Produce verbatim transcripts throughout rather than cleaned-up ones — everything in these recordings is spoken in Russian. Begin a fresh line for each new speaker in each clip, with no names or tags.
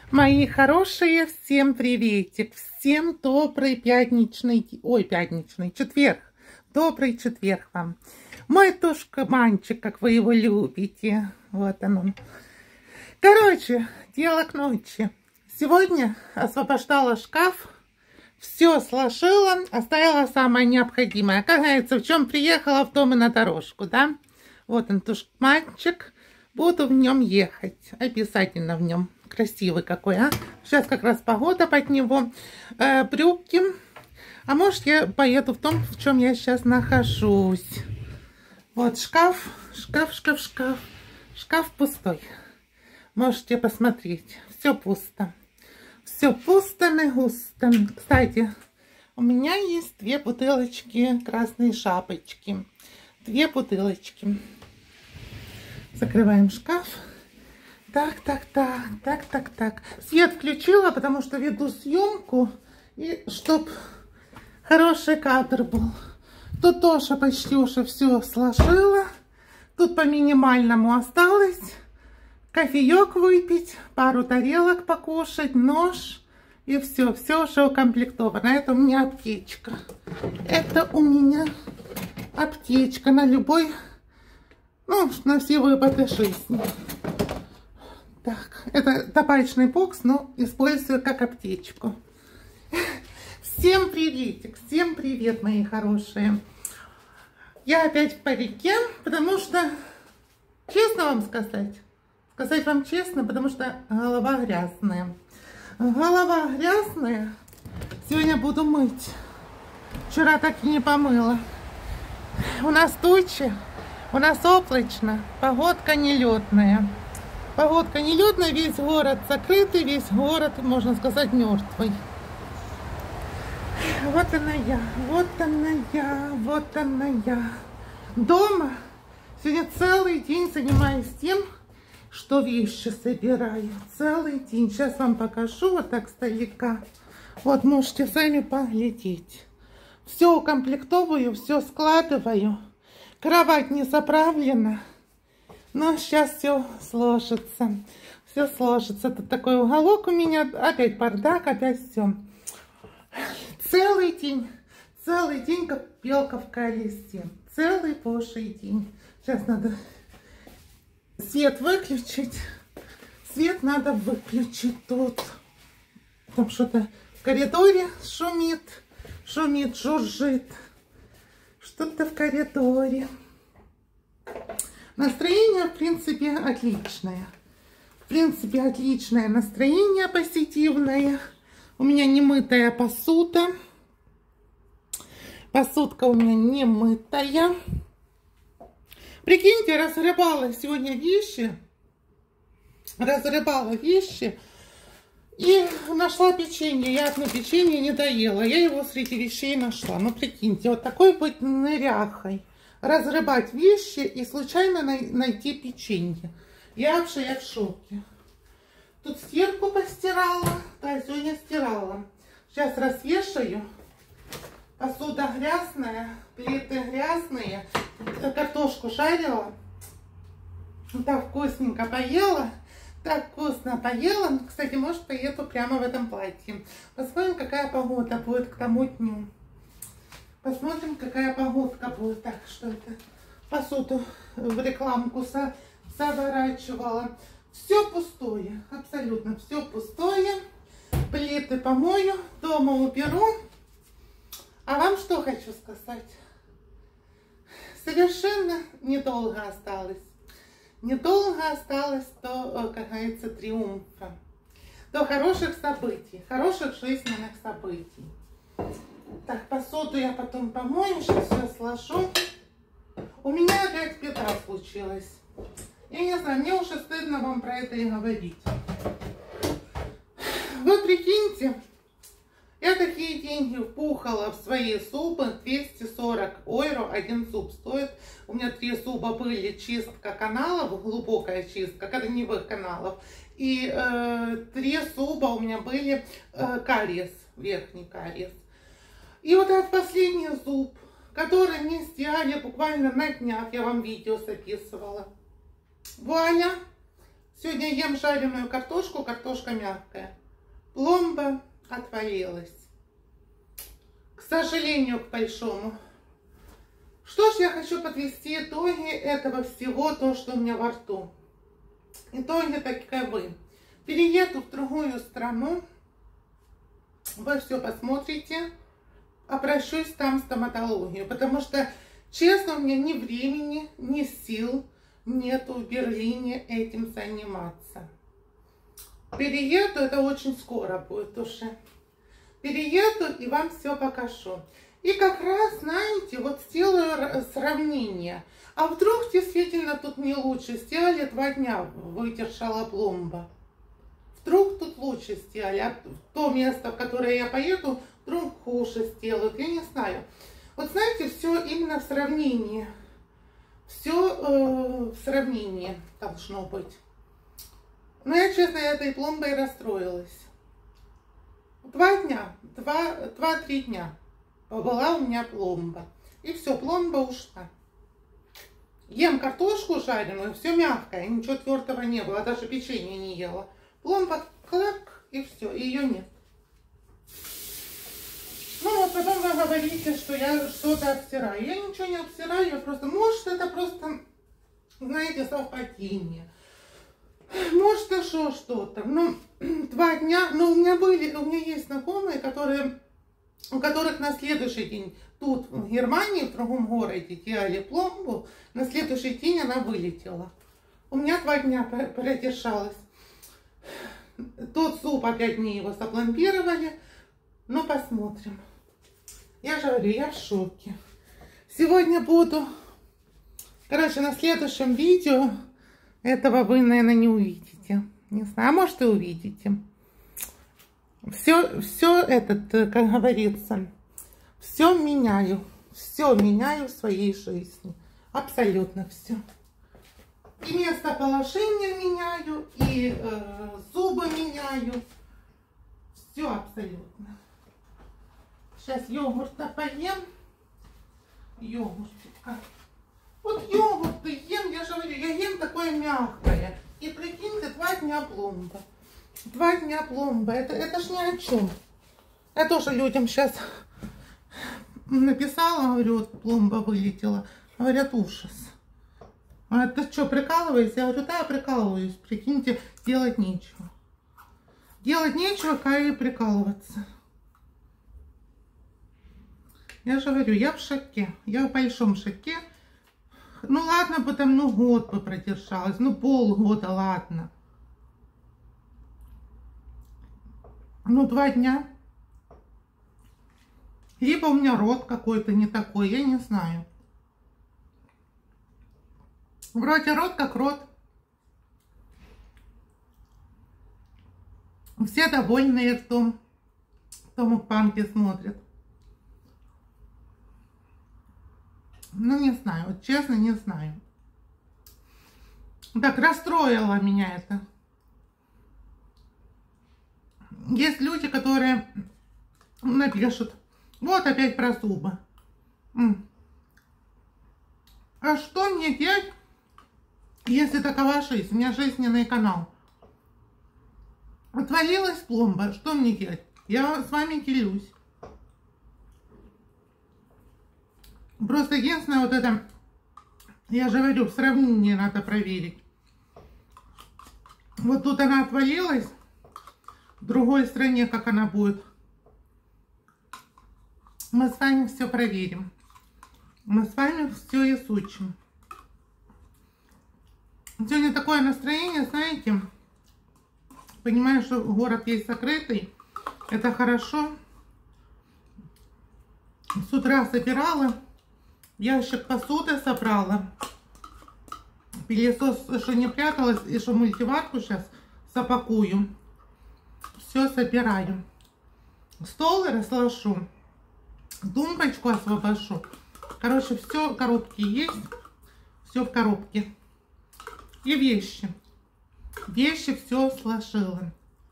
Мои хорошие, всем приветик, всем добрый пятничный, ой, пятничный, четверг, добрый четверг вам. Мой тушка-манчик, как вы его любите, вот он. Короче, дело к ночи. Сегодня освобождала шкаф, все сложила, оставила самое необходимое. Как говорится, в чем приехала, в том и на дорожку, да? Вот он, тушка-манчик, буду в нем ехать, обязательно в нем. Красивый какой, а? Сейчас как раз погода под него. Э, брюки. А может, я поеду в том, в чем я сейчас нахожусь. Вот шкаф, шкаф, шкаф, шкаф. Шкаф пустой. Можете посмотреть. Все пусто. Все пусто, не густо. Кстати, у меня есть две бутылочки красной шапочки. Две бутылочки. Закрываем шкаф. Так, так, так, так, так, так. Свет включила, потому что веду съемку. И чтоб хороший кадр был. Тут тоже почти уже все сложила. Тут по минимальному осталось. Кофеек выпить, пару тарелок покушать, нож. И все, все уже укомплектовано. Это у меня аптечка. Это у меня аптечка на любой, ну, на все выпады жизни. Так, это табачный бокс, но использую как аптечку. Всем приветик, всем привет, мои хорошие. Я опять в парике, потому что, честно вам сказать, сказать вам честно, потому что голова грязная. Голова грязная, сегодня буду мыть. Вчера так и не помыла. У нас тучи, у нас облачно, погодка нелетная. Погодка нелетная, весь город закрытый, весь город, можно сказать, мертвый. Вот она я, вот она я, вот она я. Дома сегодня целый день занимаюсь тем, что вещи собираю. Целый день. Сейчас вам покажу вот так сдалека. Вот можете сами поглядеть. Все укомплектовываю, все складываю. Кровать не заправлена. Но сейчас все сложится. Все сложится. Тут такой уголок у меня. Опять бардак, опять все. Целый день. Целый день, как белка в колесе. Целый божий день. Сейчас надо свет выключить. Свет надо выключить тут. Там что-то в коридоре шумит. Шумит, жужжит. Что-то в коридоре. Настроение, в принципе, отличное. В принципе, отличное настроение, позитивное. У меня не мытая посуда. Посудка у меня не мытая. Прикиньте, разрывала сегодня вещи. Разрывала вещи. И нашла печенье. Я одно печенье не доела. Я его среди вещей нашла. Ну, прикиньте, вот такой быть ныряхой. Разрывать вещи и случайно най найти печенье. Я вообще я в шоке. Тут стирку постирала. Да, сегодня стирала. Сейчас развешаю. Посуда грязная, плиты грязные. Картошку жарила. Так вкусненько поела. Так вкусно поела. Кстати, может, поеду прямо в этом платье. Посмотрим, какая погода будет к тому дню. Посмотрим, какая погодка будет. Так, что это? Посуду в рекламку со заворачивала. Все пустое. Абсолютно все пустое. Плиты помою. Дома уберу. А вам что хочу сказать? Совершенно недолго осталось. Недолго осталось до, как говорится, триумфа. До хороших событий. Хороших жизненных событий. Так, посуду я потом помою, сейчас все сложу. У меня опять беда случилась. Я не знаю, мне уже стыдно вам про это и говорить. Вы прикиньте, я такие деньги впухала в свои зубы. двести сорок евро один зуб стоит. У меня три зуба были, чистка каналов, глубокая чистка корневых каналов. И э, три зуба у меня были э, кариес, верхний кариес. И вот этот последний зуб, который мне сделали буквально на днях, я вам видео записывала. Вуаля, Сегодня ем жареную картошку, картошка мягкая. Пломба отвалилась. К сожалению, к большому. Что ж, я хочу подвести итоги этого всего, то, что у меня во рту. Итоги таковы. Перееду в другую страну. Вы все посмотрите. Обращусь там в стоматологию. Потому что, честно, у меня ни времени, ни сил нету в Берлине этим заниматься. Перееду, это очень скоро будет уже. Перееду и вам все покажу. И как раз, знаете, вот сделаю сравнение. А вдруг действительно тут не лучше сделали, два дня выдержала пломба. Вдруг тут лучше сделали, а то место, в которое я поеду, вдруг хуже сделают, я не знаю. Вот знаете, все именно в сравнении. Все э, в сравнении должно быть. Но я, честно, этой пломбой расстроилась. Два дня, два-три дня была у меня пломба. И все, пломба ушла. Ем картошку жареную, все мягкое, ничего твердого не было, даже печенье не ела. Пломба, клак, и все, ее нет. Ну вот потом вы говорите, что я что-то обсираю. Я ничего не обсираю, я просто, может, это просто, знаете, совпадение. Может, еще что-то. Ну, два дня, ну, у меня были, у меня есть знакомые, которые, у которых на следующий день тут, в Германии, в другом городе, делали пломбу, на следующий день она вылетела. У меня два дня продержалась. Тот суп, опять дней его запломбировали. Ну, посмотрим. Я же говорю, я в шоке. Сегодня буду... Короче, на следующем видео этого вы, наверное, не увидите. Не знаю, а может и увидите. Все, все этот, как говорится, все меняю. Все меняю в своей жизни. Абсолютно все. И местоположение меняю, и э, зубы меняю. Все абсолютно. Сейчас йогурта поем. Йогуртика. Вот йогурты ем, я же говорю, я ем такое мягкое. И прикиньте, два дня пломба. Два дня пломба. Это, это ж ни о чем. Я тоже людям сейчас написала, говорю, вот пломба вылетела. Говорят, ужас. А ты что, прикалываешься? Я говорю, да, я прикалываюсь. Прикиньте, делать нечего. Делать нечего, как и прикалываться. Я же говорю, я в шоке. Я в большом шоке. Ну ладно, потом, ну год бы продержалась. Ну полгода, ладно. Ну два дня. Либо у меня рот какой-то не такой, я не знаю. Вроде рот как рот. Все довольные, кто, кто мукбанги смотрит. Ну, не знаю, вот честно, не знаю. Так, расстроило меня это. Есть люди, которые напишут, вот опять про зубы. А что мне делать, если такова жизнь? У меня жизненный канал. Отвалилась пломба, что мне делать? Я с вами делюсь. Просто единственное, вот это, я же говорю, в сравнении надо проверить. Вот тут она отвалилась, в другой стране как она будет. Мы с вами все проверим. Мы с вами все изучим. Сегодня такое настроение, знаете, понимаю, что город весь закрытый, это хорошо. С утра собирала. Ящик посуды собрала. Пылесос, что не пряталась, и что мультиварку сейчас запакую. Все собираю. Стол разложу. Тумбочку освобожу. Короче, все, коробки есть. Все в коробке. И вещи. Вещи все сложила.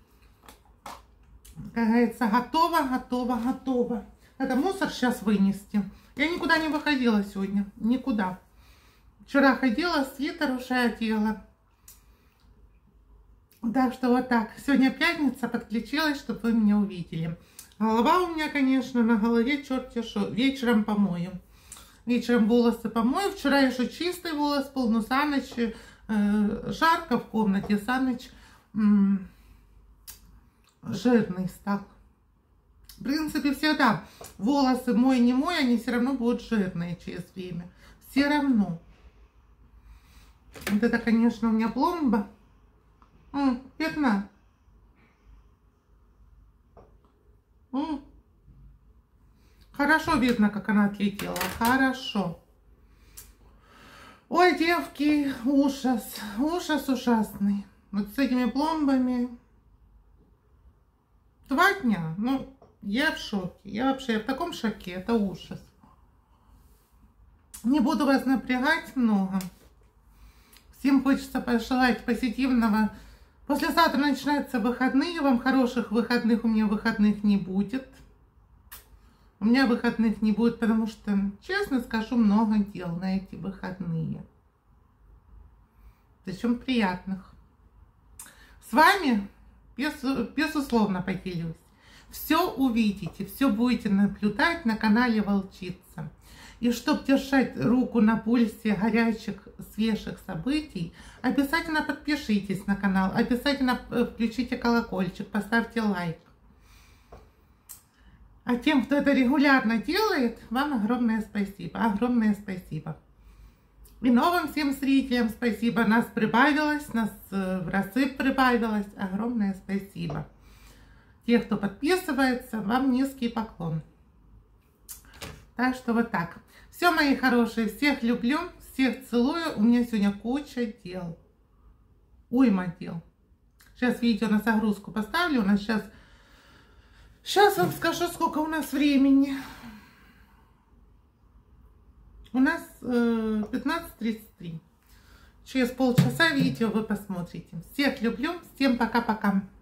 Как говорится, готово, готово, готово. Надо мусор сейчас вынести. Я никуда не выходила сегодня. Никуда. Вчера ходила, свитер уже одела. Так что вот так. Сегодня пятница, подключилась, чтобы вы меня увидели. Голова у меня, конечно, на голове черти шо. Вечером помою. Вечером волосы помою. Вчера еще чистый волос был, но за ночь э, жарко в комнате. За ночь м- жирный стал. В принципе, всегда волосы мой, не мой, они все равно будут жирные через время. Все равно. Вот это, конечно, у меня пломба. М, пятна. М. Хорошо видно, как она отлетела. Хорошо. Ой, девки, ужас. Ужас ужасный. Вот с этими пломбами. Два дня. Ну, я в шоке. Я вообще в таком шоке. Это ужас. Не буду вас напрягать много. Всем хочется пожелать позитивного. Послезавтра начинаются выходные. Вам хороших выходных. У меня выходных не будет. У меня выходных не будет, потому что, честно скажу, много дел на эти выходные. Причем приятных. С вами, безусловно, поделюсь. Все увидите, все будете наблюдать на канале Волчица. И чтобы держать руку на пульсе горячих, свежих событий, обязательно подпишитесь на канал, обязательно включите колокольчик, поставьте лайк. А тем, кто это регулярно делает, вам огромное спасибо, огромное спасибо. И новым всем зрителям спасибо, нас прибавилось, нас в разы прибавилось, огромное спасибо. Те, кто подписывается, вам низкий поклон. Так что вот так. Все, мои хорошие, всех люблю, всех целую. У меня сегодня куча дел. Уйма дел. Сейчас видео на загрузку поставлю. У нас сейчас... Сейчас вам скажу, сколько у нас времени. У нас э, пятнадцать тридцать три. Через полчаса видео вы посмотрите. Всех люблю. Всем пока-пока.